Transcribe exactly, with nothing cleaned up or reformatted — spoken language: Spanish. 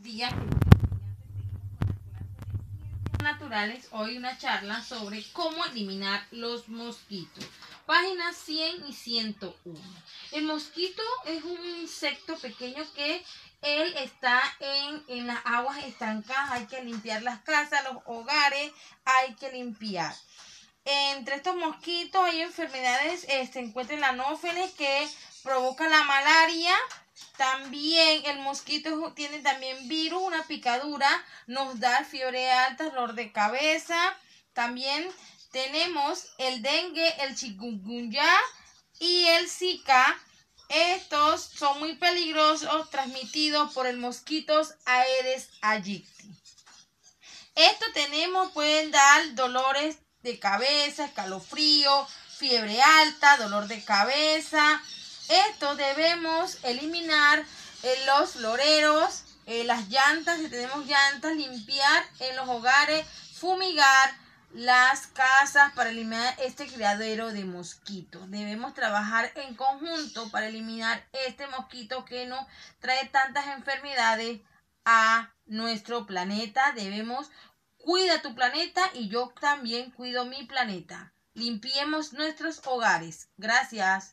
días, naturales. Hoy una charla sobre cómo eliminar los mosquitos. Páginas cien y ciento uno. El mosquito es un insecto pequeño que él está en, en las aguas estancadas. Hay que limpiar las casas, los hogares, hay que limpiar. Entre estos mosquitos hay enfermedades, eh, se encuentra el anófeles que provoca la malaria. También el mosquito tiene también virus, una picadura, nos da fiebre alta, dolor de cabeza. También tenemos el dengue, el chikungunya y el zika. Estos son muy peligrosos, transmitidos por el mosquito Aedes aegypti. Esto tenemos, pueden dar dolores de cabeza, escalofrío, fiebre alta, dolor de cabeza. Esto debemos eliminar en los floreros, en las llantas, si tenemos llantas, limpiar en los hogares, fumigar las casas para eliminar este criadero de mosquitos. Debemos trabajar en conjunto para eliminar este mosquito que nos trae tantas enfermedades a nuestro planeta. Debemos cuida tu planeta y yo también cuido mi planeta. Limpiemos nuestros hogares. Gracias.